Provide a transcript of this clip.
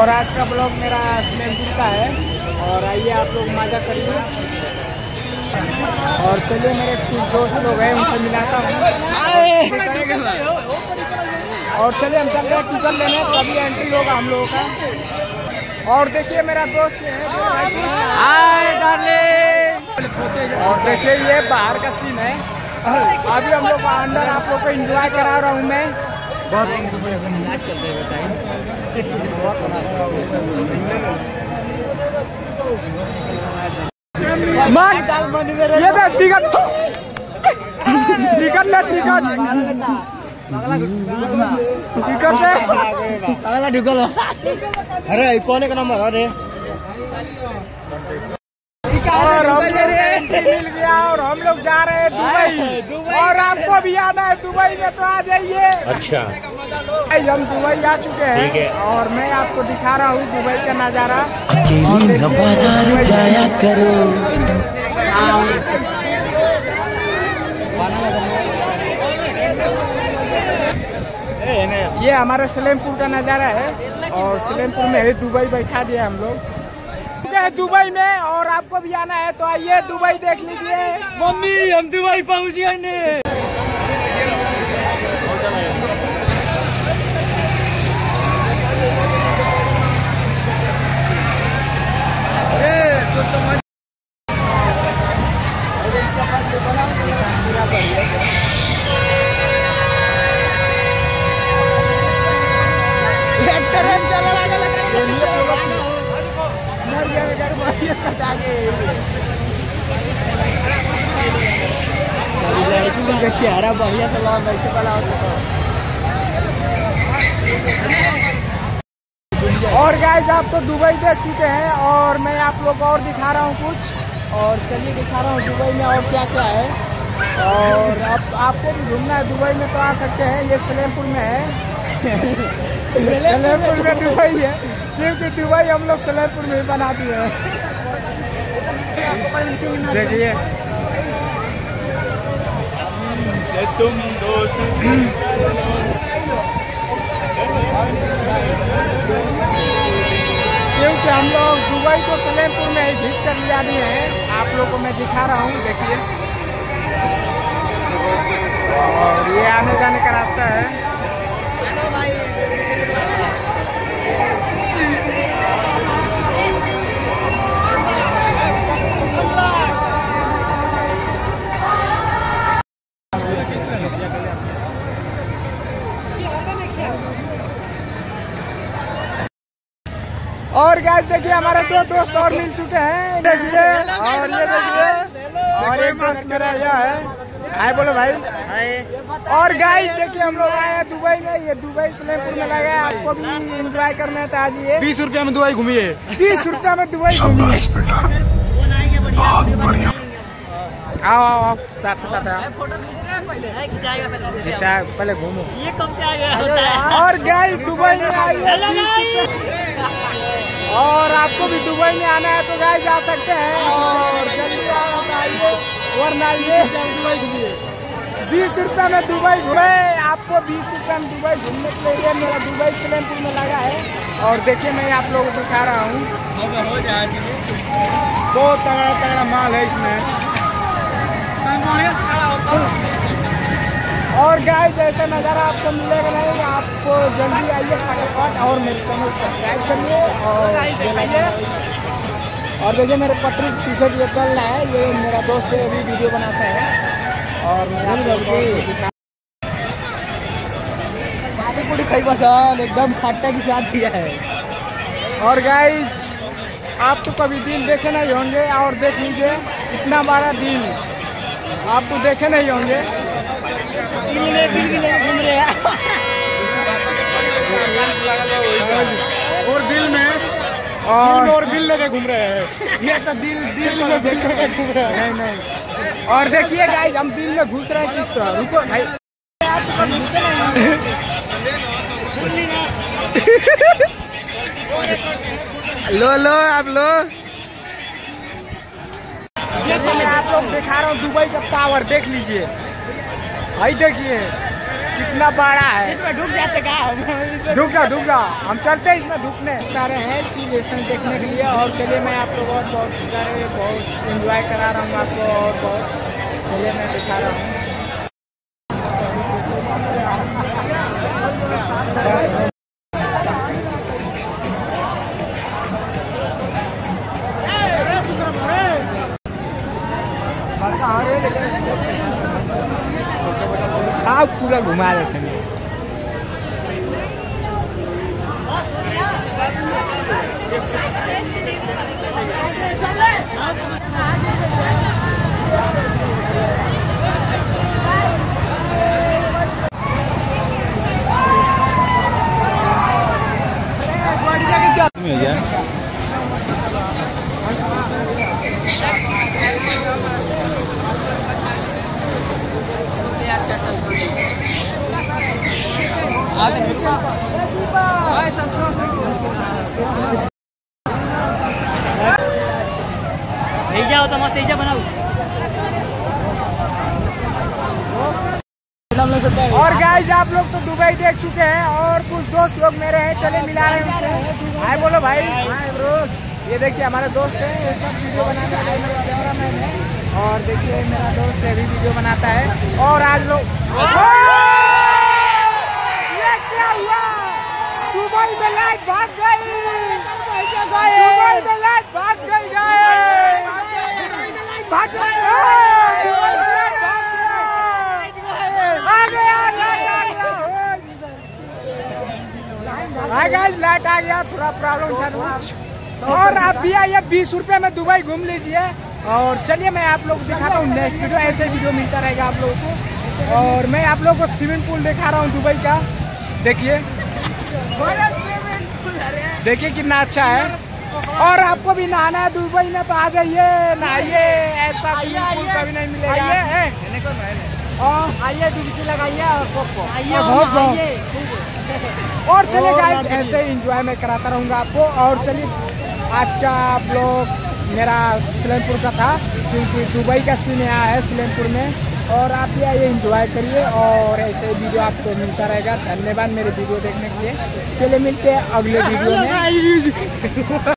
और आज का ब्लॉग मेरा स्लेमपुर का है और आइए आप लोग मजा करिए। और चलिए मेरे कुछ दोस्त लोग हैं उनसे मिलाता हूँ और चलिए हम चलते हैं टिकट लेने, तभी एंट्री होगा हम लोगों का। और देखिए मेरा दोस्त है, और देखिए ये बाहर का सीन है। अभी हम लोग अंदर आप लोग को एंजॉय करा रहा हूँ मैं। बहुत चलते हैं टाइम ये टिकट टिकट ले टिकट अरे कौन का नंबर अरे और मिल गया और हम लोग जा रहे हैं दुबई। और आपको भी आना है दुबई में तो आ जाइए। अच्छा हम दुबई आ चुके हैं और मैं आपको दिखा रहा हूँ दुबई का नजारा। बाजार जाया करो। ये हमारे सलेमपुर का नजारा है और सलेमपुर में ही दुबई बैठा दिया हम लोग दुबई में। और आपको भी आना है तो आइए दुबई देख लीजिए। मम्मी हम दुबई पहुंच गए ने। चेहरा बढ़िया से लगा बैठे वाला और गाइस आप तो दुबई देख चुके हैं और मैं आप लोग को और दिखा रहा हूँ कुछ। और चलिए दिखा रहा हूँ दुबई में और क्या क्या है। और अब आपको भी घूमना है दुबई में तो आ सकते हैं। ये सलेमपुर में है सलेमपुर में दुबई है क्योंकि दुबई हम लोग सलेमपुर में बना दिए हैं। देखिए तुम दोस्त क्योंकि हम लोग दुबई को सलेमपुर में ही भीग कर लिया दिए हैं। आप लोगों को मैं दिखा रहा हूँ देखिए। और ये आने जाने का रास्ता है। और गाइस देखिए हमारे दो दोस्त और मिल चुके हैं देखिए। और ये देखिए और एक दोस्त मेरा यह है। हाय बोलो भाई। और गाइस देखिए हम लोग आए हैं दुबई में। ये दुबई सलेमपुर में लगा है। आपको भी एंजॉय करना है तो आइए। 20 रुपया में दुबई घूमिए। 20 रुपया में दुबई घूमिए। आओ आओ आओ साथ साथ पहले घूमो। ये कब क्या और गाइस दुबई में आइए। और आपको भी दुबई में आना है तो गाइस जा सकते हैं और जल्दी आइए वरना ये दुबई घूमिए। 20 रुपया में दुबई घूमे। आपको 20 रुपया में दुबई घूमने के लिए मेरा दुबई सलेमपुर में लगा है। और देखिए मैं आप लोगों को दिखा रहा हूँ। बहुत तगड़ा तगड़ा माल है इसमें। और गाइस ऐसा नज़ारा आपको मिलेगा नहीं। आपको जल्दी आइए फटाफट और मेरे चैनल सब्सक्राइब करिए और देखिए मेरे पत्री पीछे ये चल रहा है। ये मेरा दोस्त है अभी वीडियो बनाता है और पूरी खाई बसान एकदम खट्टा के साथ किया है। और गाइस आप तो कभी दिल देखे नहीं होंगे और देख लीजिए इतना बड़ा दिल आप तो देखे नहीं होंगे। दिल में दिल भी लेके घूम रहे हैं और दिल में और दिल लेके घूम रहे हैं। ये तो दिल में दिल लेके घूम रहे हैं। नहीं और देखिए गाइस हम दिल में घुस रहे हैं किस तरह। रुको भाई आप तो घुसे नहीं। लो लो आप लो। मैं आप लोग दिखा रहा हूँ दुबई का टावर देख लीजिए भाई। देखिए कितना बड़ा है। इसमें ढुक जाते का ढुक जा हम चलते हैं इसमें ढुकने। सारे हैं चीज देखने के लिए। और चलिए मैं आप लोग और बहुत सारे बहुत एंजॉय करा रहा हूँ आपको। और बहुत चलिए मैं दिखा रहा हूँ। आप पूरा घुमा देते हैं। तो मस्त बनाओ। और गाइस आप लोग तो दुबई देख चुके हैं और कुछ दोस्त लोग मेरे हैं, चले मिला रहे हैं उनसे। हाय बोलो भाई। Hi bro. ये देखिए हमारे दोस्त हैं, ये सब वीडियो बनाने वाले मेरा कैमरामैन है। और देखिए मेरा दोस्त है भी वीडियो बनाता है। और आज लोग ये क्या हुआ? दुबई में लाइट भाग गई। दुबई में लाइट भाग गई। भाग गई। गाइस लाइट आ गया, थोड़ा प्रॉब्लम था कुछ। और आप भी आइए 20 रुपए में दुबई घूम लीजिए। और चलिए मैं आप लोग दिखाता हूँ नेक्स्ट वीडियो, ऐसे वीडियो मिलता रहेगा आप लोगों को। और मैं आप लोगों को स्विमिंग पूल दिखा रहा हूँ दुबई का। देखिए देखिए कितना अच्छा है। और आपको भी नहाना है दुबई में तो आ जाइए, नहाइए। ऐसा स्विमिंग पूल कभी नहीं मिलेगा। आइए डुबकी लगाइए और चलिए गाइस ऐसे ही इंजॉय मैं कराता रहूँगा आपको। और चलिए आज का आप लोग मेरा सलेमपुर का था, क्योंकि दुबई का सीन यहाँ है सलेमपुर में। और आप भी आइए इंजॉय करिए और ऐसे ही वीडियो आपको मिलता रहेगा। धन्यवाद मेरे वीडियो देखने के लिए। चलिए मिलते हैं अगले वीडियो में।